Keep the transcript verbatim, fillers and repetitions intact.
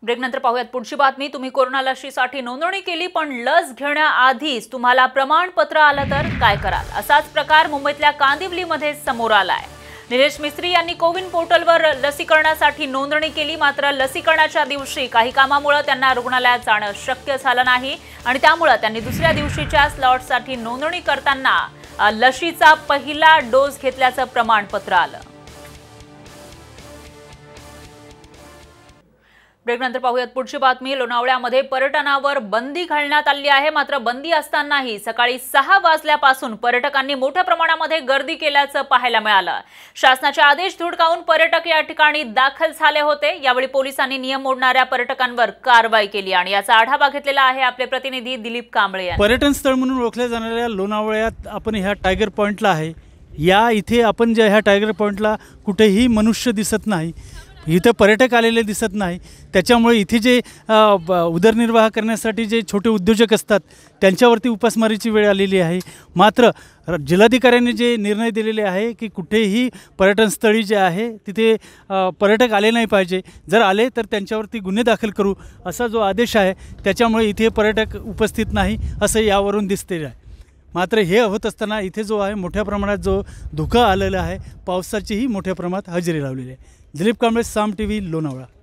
ब्रेकनंतर पाहूयात पुढची बातमी। तुम्ही कोरोना लशीसाठी नोंदणी केली पण लस घेण्याआधीच तुम्हाला प्रमाणपत्र आलं तर काय कराल? असाच प्रकार मुंबईतल्या कांदिवलीमध्ये समोर आलाय। निलेश मिस्त्री यांनी कोविन पोर्टलवर लसीकरणासाठी नोंदणी केली, मात्र लसीकरणाच्या दिवशी काही कामामुळे त्यांना रुग्णालयात जाणं शक्य झालं नाही आणि त्यामुळे त्यांनी दुसऱ्या दिवशीच्या स्लॉटसाठी नोंदणी करताना लशीचा पहिला डोस घेतल्याचं प्रमाणपत्र आलं। ब्रेकनंतर पाहूयात पुढची बातमी। लोणावळ्यामध्ये पर्यटनावर बंदी घालण्यात आली आहे, मात्र बंदी असतानाही सकाळी सहा वाजल्यापासून पर्यटकांनी मोठ्या प्रमाणामध्ये गर्दी केल्याचं पाहायला मिळालं। शासनाचे आदेश धुडकावून पर्यटक या ठिकाणी दाखल झाले होते। यावेळी पोलिसांनी नियम मोडणाऱ्या पर्यटकांवर कारवाई केली आणि याचा आढावा घेतलेला आहे आपले प्रतिनिधी दिलीप कांबळे यांनी। पर्यटन स्थळ म्हणून ओळखल्या जाणाऱ्या लोणावळ्यात आपण ह्या टायगर पॉइंटला आहे। या इथे आपण ज्या ह्या टायगर पॉइंटला कुठेही मनुष्य दिसत नाही, इथे पर्यटक आलेले दिसत नाही। त्याच्यामुळे इथे जे उदरनिर्वाह करण्यासाठी जे छोटे उद्योजक असतात त्यांच्यावरती उपासमारीची वेळ आलेली आहे। मात्र जिल्हाधिकाऱ्यांनी जे निर्णय दिलेले आहे की कुठेही पर्यटनस्थळी जे आहे तिथे पर्यटक आले नाही पाहिजे, जर आले तर त्यांच्यावरती गुन्हे दाखल करू असा जो आदेश आहे, त्याच्यामुळे इथे पर्यटक उपस्थित नाही असं यावरून दिसते आहे। मात्र हे होत असताना इथे जो आहे मोठ्या प्रमाणात जो धोका आलेला आहे, पावसाचीही मोठ्या प्रमाणात हजेरी लावलेली आहे। दिलीप कांबळे, साम टीव्ही, लोणावळा।